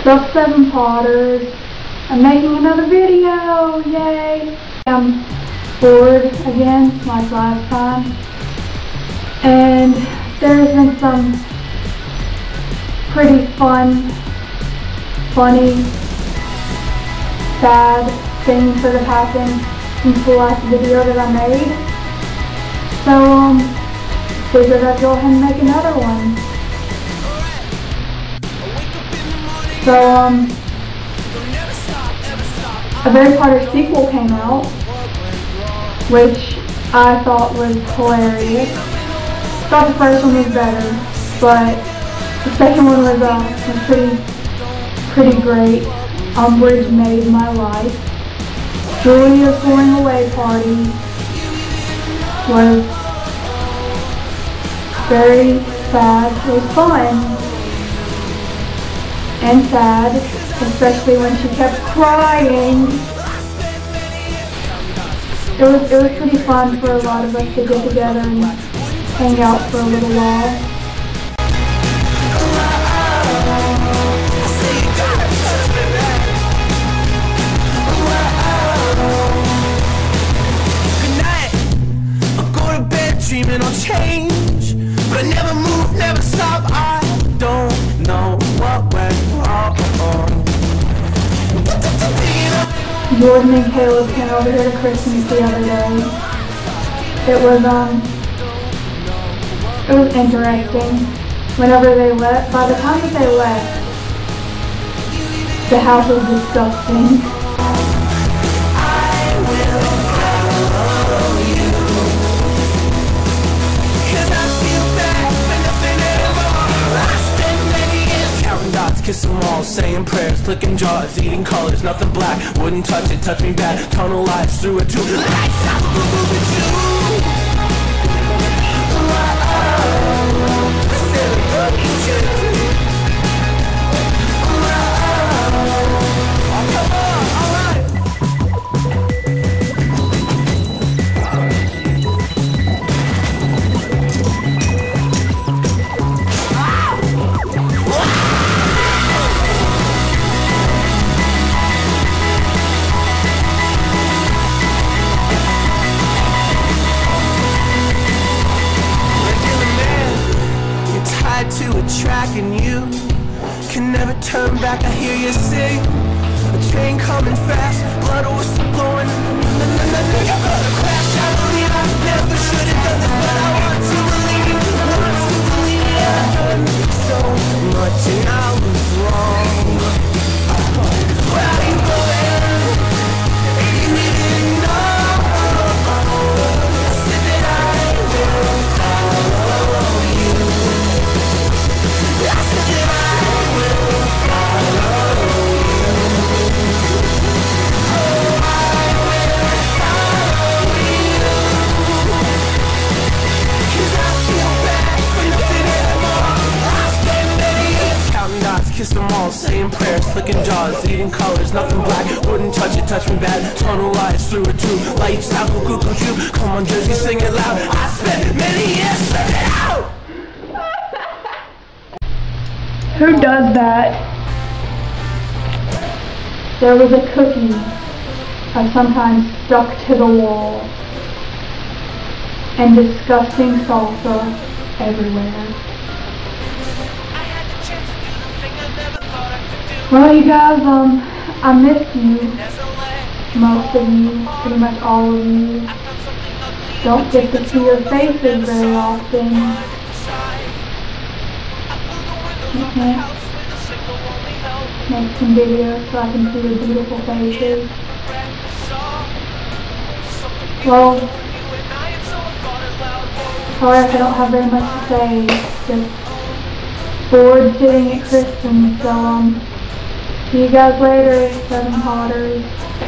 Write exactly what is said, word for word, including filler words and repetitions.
Sup seven Potters. I'm making another video, yay! I'm bored again, like last time. And there's been some pretty fun, funny, sad things that have happened since the last video that I made. So, um, figured I'd go ahead and make another one. So, um, a Harry Potter sequel came out, which I thought was hilarious. Thought the first one was better, but the second one was, uh, was pretty, pretty great. Umbridge made my life. Julia's going away party was very sad. It was fun and sad, especially when she kept crying. It was it was pretty fun for a lot of us to get together and hang out for a little while. Dreaming on change, but I never move, never stop. I don't know what went wrong. Jordan and Caleb came over here to Christmas the other day. It was um, it was interesting. Whenever they left, by the time that they left, the house was disgusting. Kiss them all, saying prayers, flicking jaws, eating colors, nothing black, wouldn't touch it, touch me bad, tunnel lights through a tube, lights out, moving you. To a track and you can never turn back. I hear you sing, a train coming fast, blood whistle blowing. You're gonna crash. I believe I never should have done this, but I want to believe, want to believe I've done so much and I was wrong. Where are you going? You didn't know. I said that I will follow you. I said that I will follow you. Oh, I will follow you. 'Cause I feel bad for nothing anymore. I spend many years counting dots, kiss them all, saying prayers, flicking jaws, eating colors, nothing black, wouldn't touch it, touch me bad, tunnel lights through a tube, lights out, go go go shoot. Come on Jersey, sing it loud. I spent many years singing out. Who does that? There was a cookie I sometimes stuck to the wall, and disgusting salsa everywhere. Well, you guys, um, I missed you. Most of you, pretty much all of you. Don't get to see your faces very often. Okay. Make some videos so I can see your beautiful faces. Well, sorry if I don't have very much to say. Just bored sitting at Kristen's. So um, see you guys later, seven Potters.